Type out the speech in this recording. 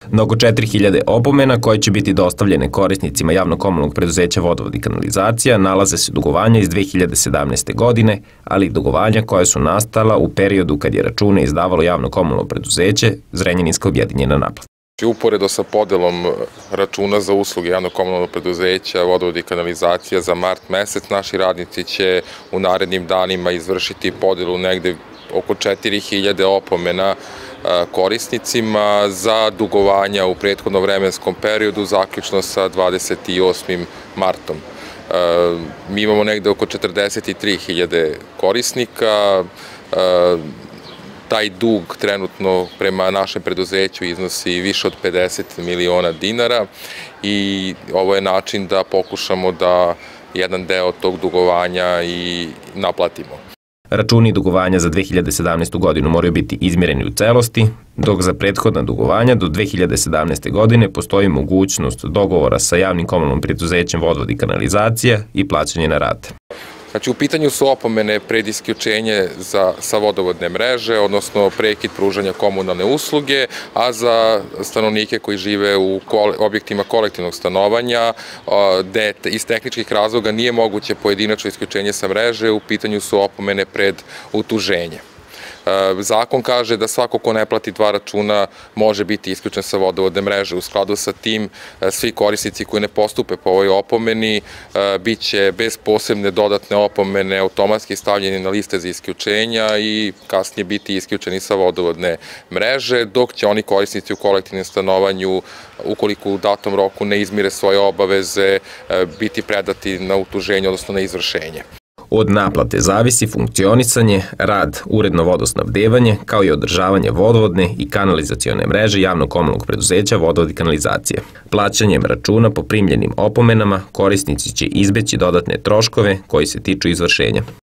Na oko 4000 opomena koje će biti dostavljene korisnicima javno-komunalnog preduzeća Vodovod i kanalizacija nalaze se dugovanja iz 2017. godine, ali i dugovanja koja su nastala u periodu kad je račune izdavalo javno-komunalno preduzeće Zrenjaninska objedinjena naplata. Uporedo sa podelom računa za usluge javno-komunalnog preduzeća Vodovod i kanalizacija za mart mesec, naši radnici će u narednim danima izvršiti podelu negde oko 4000 opomena korisnicima za dugovanja u prethodnom vremenskom periodu, zaključno sa 28. martom. Mi imamo negde oko 43.000 korisnika. Taj dug trenutno prema našem preduzeću iznosi više od 50 miliona dinara i ovo je način da pokušamo da jedan deo tog dugovanja i naplatimo. Računi dugovanja za 2017. godinu moraju biti izmjereni u celosti, dok za prethodna dugovanja do 2017. godine postoji mogućnost dogovora sa javnim komunalnim preduzećem Vodovod i kanalizacija i plaćanje na rate. Znači, u pitanju su opomene pred isključenje sa vodovodne mreže, odnosno prekid pružanja komunalne usluge, a za stanovnike koji žive u objektima kolektivnog stanovanja, gde iz tehničkih razloga nije moguće pojedinačno isključenje sa mreže, u pitanju su opomene pred utuženje. Zakon kaže da svako ko ne plati 2 računa može biti isključen sa vodovodne mreže. U skladu sa tim, svi korisnici koji ne postupe po ovoj opomeni biće bez posebne dodatne opomene automatski stavljeni na liste za isključenja i kasnije biti isključeni sa vodovodne mreže, dok će oni korisnici u kolektivnom stanovanju, ukoliko u datom roku ne izmire svoje obaveze, biti predati na utuženje, odnosno na izvršenje. Od naplate zavisi funkcionisanje, rad, uredno vodosnabdevanje, kao i održavanje vodovodne i kanalizacione mreže javno-komunalnog preduzeća Vodovod i kanalizacija. Plaćanjem računa po primljenim opomenama korisnici će izbeći dodatne troškove koji se tiču izvršenja.